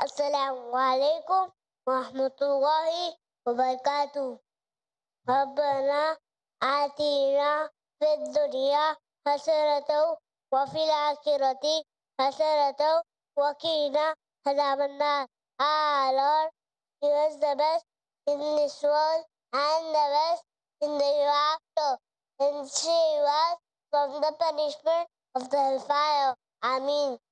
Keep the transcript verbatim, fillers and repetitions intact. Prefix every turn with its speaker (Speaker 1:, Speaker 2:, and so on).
Speaker 1: Assalamu alaikum wa rahmatullahi wa barakatuh. ربنا آتنا في الدنيا حسنة وفي الآخرة حسنة وقنا عذاب النار. Ah Lord, give us the best in this world and the best in the hereafter, and save us from the punishment of the hellfire. Ameen.